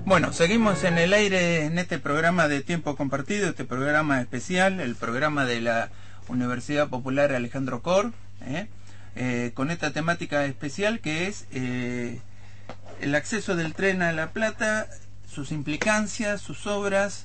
Bueno, seguimos en el aire en este programa de Tiempo Compartido, este programa especial, el programa de la Universidad Popular Alejandro Corr, con esta temática especial que es el acceso del tren a La Plata, sus implicancias, sus obras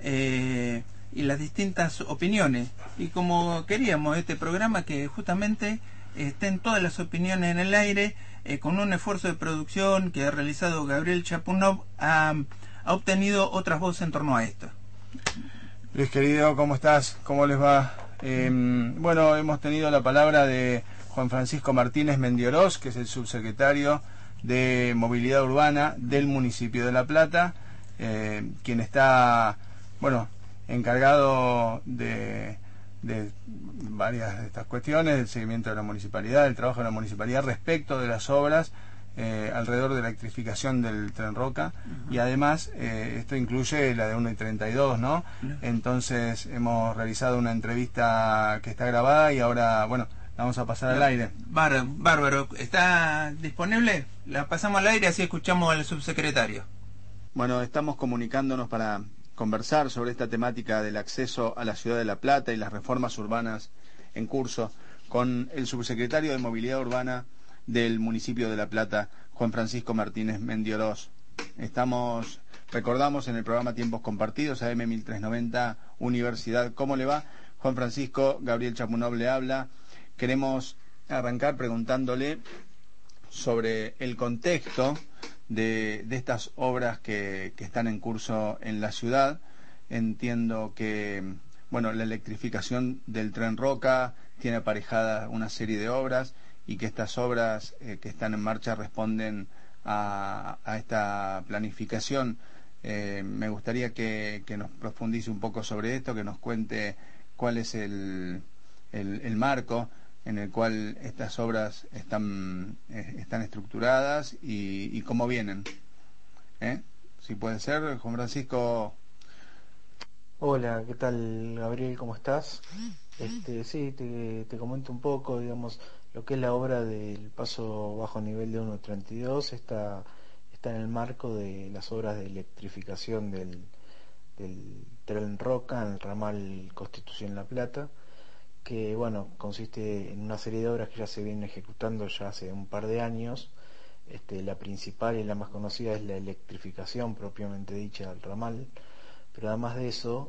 y las distintas opiniones. Y como queríamos este programa que justamente estén todas las opiniones en el aire, con un esfuerzo de producción que ha realizado Gabriel Chapunov, ha obtenido otras voces en torno a esto. Luis querido, ¿cómo estás? ¿Cómo les va? Bueno, hemos tenido la palabra de Juan Francisco Martínez Mendioroz, que es el subsecretario de Movilidad Urbana del municipio de La Plata, quien está, bueno, encargado de varias de estas cuestiones, del seguimiento de la municipalidad, del trabajo de la municipalidad respecto de las obras alrededor de la electrificación del Tren Roca. Y además esto incluye la de 1 y 32, ¿no? Entonces hemos realizado una entrevista que está grabada y ahora, bueno, la vamos a pasar al aire. Bárbaro, ¿está disponible? La pasamos al aire, así escuchamos al subsecretario. Bueno, estamos comunicándonos para conversar sobre esta temática del acceso a la ciudad de La Plata y las reformas urbanas en curso con el subsecretario de Movilidad Urbana del municipio de La Plata, Juan Francisco Martínez Mendioroz. Recordamos en el programa Tiempos Compartidos, AM 1390, Universidad. ¿Cómo le va? Juan Francisco, Gabriel Chapunov le habla. Queremos arrancar preguntándole sobre el contexto de estas obras que están en curso en la ciudad. Entiendo que, bueno, la electrificación del Tren Roca tiene aparejada una serie de obras y que estas obras que están en marcha responden a esta planificación. Me gustaría que nos profundice un poco sobre esto, que nos cuente cuál es el marco en el cual estas obras están estructuradas y cómo vienen. Si puede ser, Juan Francisco. Hola, ¿qué tal, Gabriel? ¿Cómo estás? Sí, te comento un poco, digamos, lo que es la obra del paso bajo nivel de 1.32 está en el marco de las obras de electrificación del Tren Roca en el ramal Constitución La Plata, que bueno, consiste en una serie de obras que ya se vienen ejecutando ya hace un par de años. La principal y la más conocida es la electrificación propiamente dicha del ramal, pero además de eso,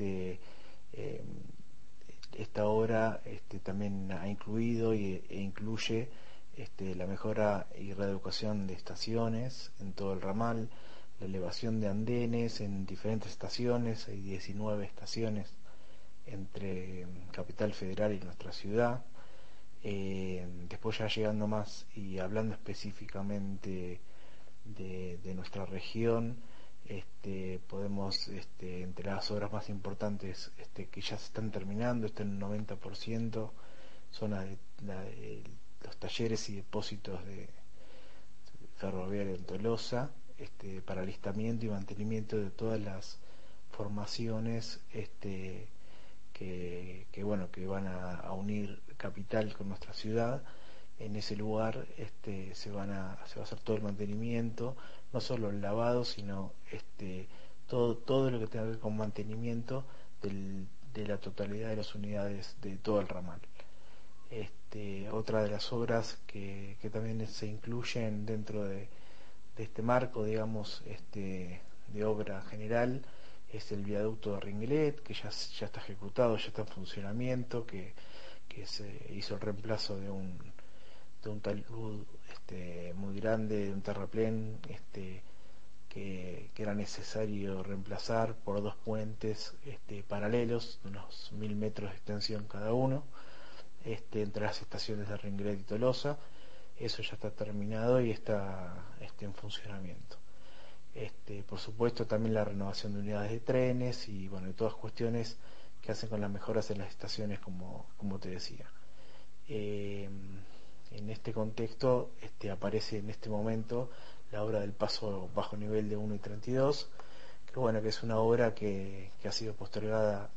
esta obra también ha incluido e incluye la mejora y reeducación de estaciones en todo el ramal, la elevación de andenes en diferentes estaciones, hay 19 estaciones entre Capital Federal y nuestra ciudad. Después ya llegando más y hablando específicamente de nuestra región, podemos, entre las obras más importantes que ya se están terminando, está en un 90%, son los talleres y depósitos de ferroviario en Tolosa, para alistamiento y mantenimiento de todas las formaciones que van a unir Capital con nuestra ciudad. En ese lugar se va a hacer todo el mantenimiento, no solo el lavado, sino todo lo que tenga que ver con mantenimiento de la totalidad de las unidades de todo el ramal. Otra de las obras que también se incluyen dentro de este marco, digamos, de obra general, es el viaducto de Ringlet, que ya está ejecutado, ya está en funcionamiento, que se hizo el reemplazo de un talud muy grande, de un terraplén que era necesario reemplazar por dos puentes paralelos de unos 1000 metros de extensión cada uno, entre las estaciones de Ringlet y Tolosa. Eso ya está terminado y está en funcionamiento. Por supuesto también la renovación de unidades de trenes y bueno, todas cuestiones que hacen con las mejoras en las estaciones, como te decía. En este contexto aparece en este momento la obra del paso bajo nivel de 1 y 32, que es una obra que ha sido postergada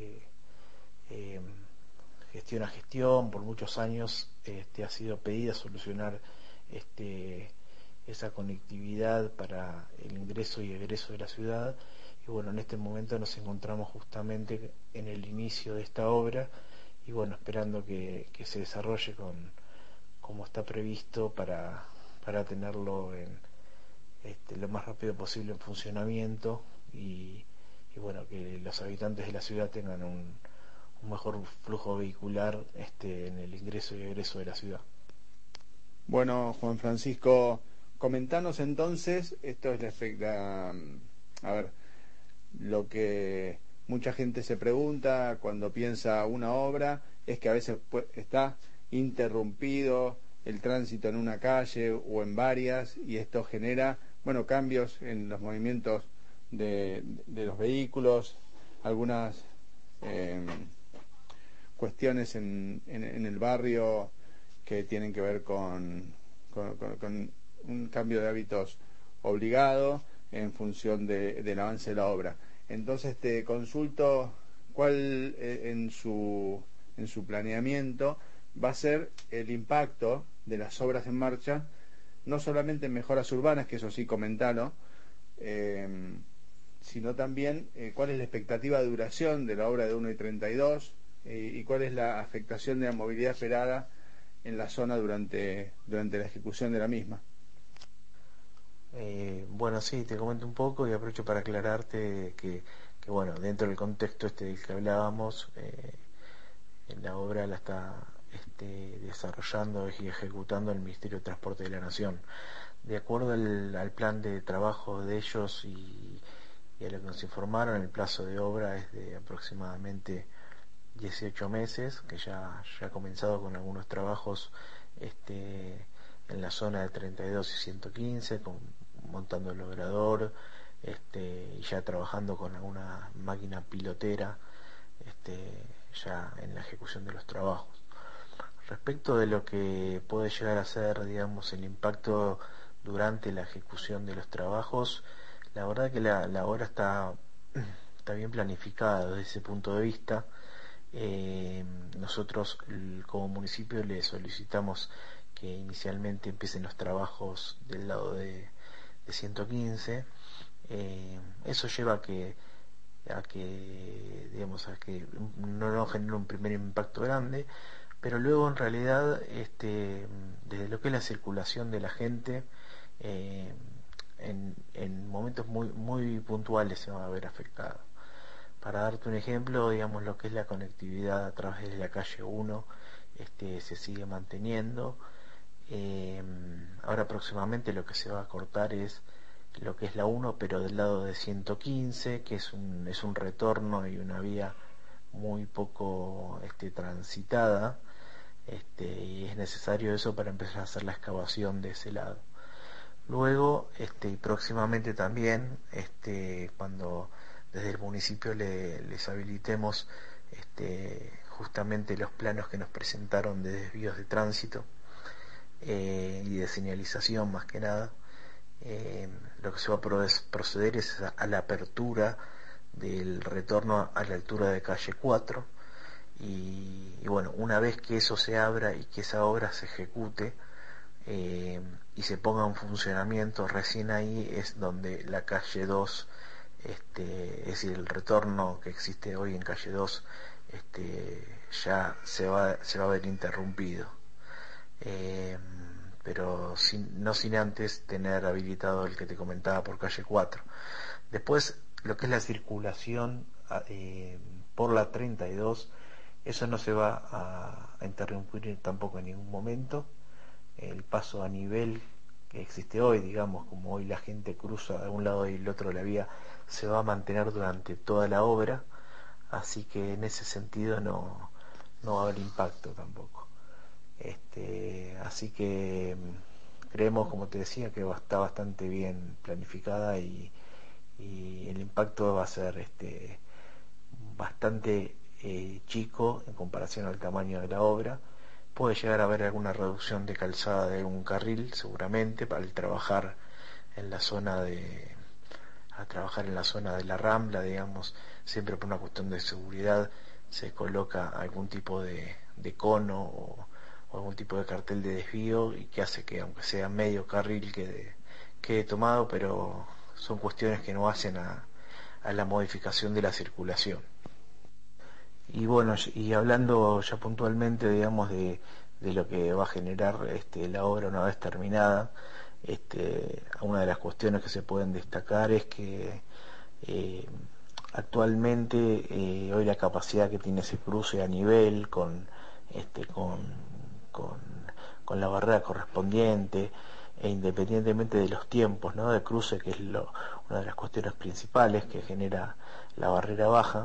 gestión a gestión por muchos años. Ha sido pedida solucionar esa conectividad para el ingreso y egreso de la ciudad. Y bueno, en este momento nos encontramos justamente en el inicio de esta obra y bueno, esperando que se desarrolle como está previsto para tenerlo lo más rápido posible en funcionamiento y bueno, que los habitantes de la ciudad tengan un mejor flujo vehicular en el ingreso y egreso de la ciudad. Bueno, Juan Francisco, comentanos entonces, esto es a ver, lo que mucha gente se pregunta cuando piensa una obra es que a veces está interrumpido el tránsito en una calle o en varias y esto genera, bueno, cambios en los movimientos de los vehículos, algunas cuestiones en el barrio que tienen que ver con un cambio de hábitos obligado en función del avance de la obra. Entonces te consulto cuál en su planeamiento va a ser el impacto de las obras en marcha, no solamente en mejoras urbanas, que eso sí comentalo, sino también cuál es la expectativa de duración de la obra de 1 y 32 y cuál es la afectación de la movilidad esperada en la zona durante la ejecución de la misma. Bueno, sí, te comento un poco y aprovecho para aclararte que bueno, dentro del contexto del que hablábamos, la obra la está desarrollando y ejecutando el Ministerio de Transporte de la Nación. De acuerdo al plan de trabajo de ellos y a lo que nos informaron, el plazo de obra es de aproximadamente 18 meses, que ya ha comenzado con algunos trabajos en la zona de 32 y 115, montando el logrador, y ya trabajando con alguna máquina pilotera, ya en la ejecución de los trabajos. Respecto de lo que puede llegar a ser, digamos, el impacto durante la ejecución de los trabajos, la verdad que la obra está bien planificada desde ese punto de vista. Nosotros como municipio le solicitamos que inicialmente empiecen los trabajos del lado de 115. Eso lleva a que no genere un primer impacto grande, pero luego en realidad desde lo que es la circulación de la gente, en momentos muy puntuales se va a ver afectado. Para darte un ejemplo, digamos, lo que es la conectividad a través de la calle 1 se sigue manteniendo. Ahora próximamente lo que se va a cortar es lo que es la 1, pero del lado de 115, que es un retorno y una vía muy poco transitada, y es necesario eso para empezar a hacer la excavación de ese lado. Luego, próximamente también, cuando desde el municipio les habilitemos justamente los planos que nos presentaron de desvíos de tránsito y de señalización más que nada, lo que se va a proceder es a la apertura del retorno a la altura de calle 4 y bueno, una vez que eso se abra y que esa obra se ejecute y se ponga en funcionamiento, recién ahí es donde la calle 2, es decir, el retorno que existe hoy en calle 2 ya se va a ver interrumpido, pero no sin antes tener habilitado el que te comentaba por calle 4. Después, lo que es la circulación por la 32, eso no se va a interrumpir tampoco en ningún momento. El paso a nivel que existe hoy, digamos, como hoy la gente cruza de un lado y el otro de la vía, se va a mantener durante toda la obra, así que en ese sentido no va a haber impacto tampoco. Así que creemos, como te decía, que está bastante bien planificada y el impacto va a ser bastante chico en comparación al tamaño de la obra. Puede llegar a haber alguna reducción de calzada de un carril, seguramente, para trabajar en la zona de la Rambla, digamos, siempre por una cuestión de seguridad se coloca algún tipo de cono o algún tipo de cartel de desvío, y que hace que aunque sea medio carril quede tomado, pero son cuestiones que no hacen a la modificación de la circulación. Y bueno, y hablando ya puntualmente, digamos, de lo que va a generar la obra una vez terminada, una de las cuestiones que se pueden destacar es que actualmente hoy la capacidad que tiene ese cruce a nivel este, con, con, con la barrera correspondiente, e independientemente de los tiempos, ¿no?, de cruce, que es una de las cuestiones principales que genera la barrera baja,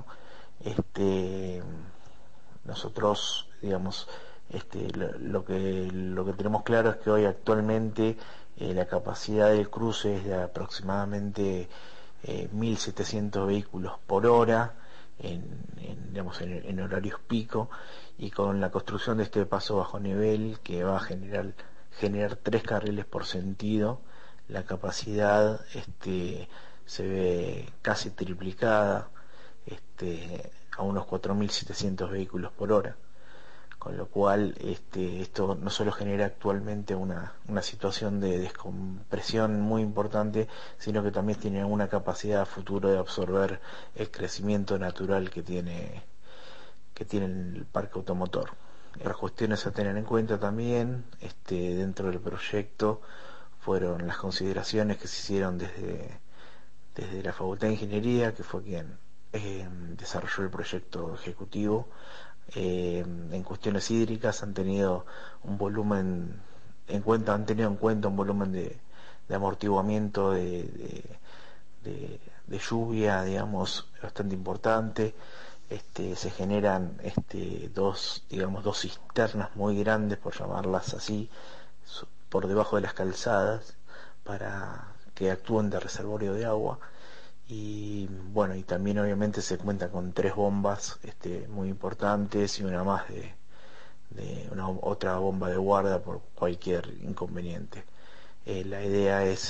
nosotros, digamos, lo que tenemos claro es que hoy actualmente la capacidad del cruce es de aproximadamente 1.700 vehículos por hora digamos, en horarios pico, y con la construcción de este paso bajo nivel, que va a generar 3 carriles por sentido, la capacidad se ve casi triplicada, a unos 4.700 vehículos por hora, con lo cual esto no solo genera actualmente una situación de descompresión muy importante, sino que también tiene una capacidad a futuro de absorber el crecimiento natural que tiene el parque automotor. Otras cuestiones a tener en cuenta también dentro del proyecto fueron las consideraciones que se hicieron desde la Facultad de Ingeniería, que fue quien desarrolló el proyecto ejecutivo. En cuestiones hídricas han tenido un volumen han tenido en cuenta un volumen de amortiguamiento de lluvia, digamos, bastante importante. Se generan dos cisternas muy grandes, por llamarlas así, por debajo de las calzadas, para que actúen de reservorio de agua. Y bueno, y también obviamente se cuenta con 3 bombas muy importantes, y una más de otra bomba de guarda por cualquier inconveniente. La idea es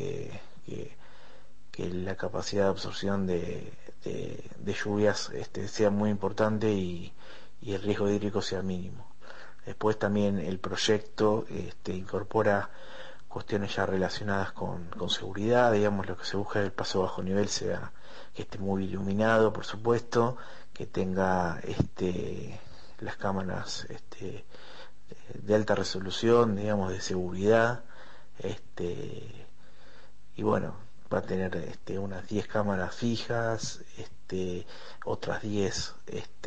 que la capacidad de absorción de lluvias sea muy importante, y el riesgo hídrico sea mínimo. Después también el proyecto incorpora cuestiones ya relacionadas con seguridad. Digamos, lo que se busca es que el paso bajo nivel sea que esté muy iluminado, por supuesto, que tenga las cámaras de alta resolución, digamos, de seguridad, y bueno, va a tener unas 10 cámaras fijas, otras 10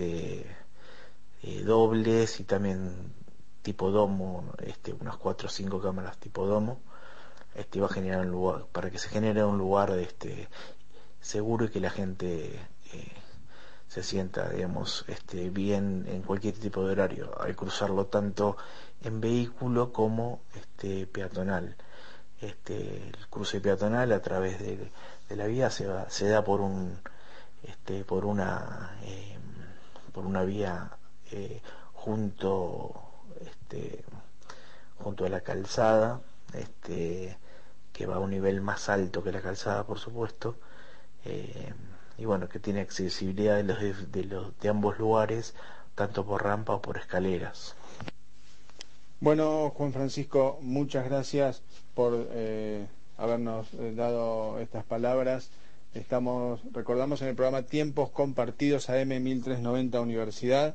dobles, y también tipo domo, unas 4 o 5 cámaras tipo domo. Va a generar un lugar, para que se genere un lugar seguro, y que la gente se sienta, digamos, bien en cualquier tipo de horario, al cruzarlo tanto en vehículo como peatonal. El cruce peatonal a través de la vía se da por una vía junto a la calzada, que va a un nivel más alto que la calzada, por supuesto, y bueno, que tiene accesibilidad de ambos lugares, tanto por rampa o por escaleras. Bueno, Juan Francisco, muchas gracias por habernos dado estas palabras. Recordamos en el programa Tiempos Compartidos AM 1390 Universidad,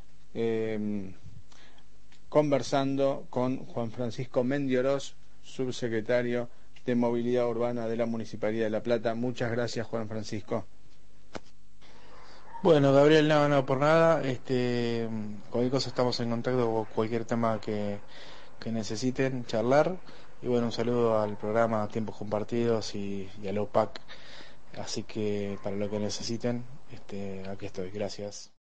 conversando con Juan Francisco Mendioroz, subsecretario de Movilidad Urbana de la Municipalidad de La Plata. Muchas gracias, Juan Francisco. Bueno, Gabriel, no, por nada. Cualquier cosa estamos en contacto, o cualquier tema que necesiten charlar. Y bueno, un saludo al programa Tiempos Compartidos y al OPAC. Así que para lo que necesiten, aquí estoy. Gracias.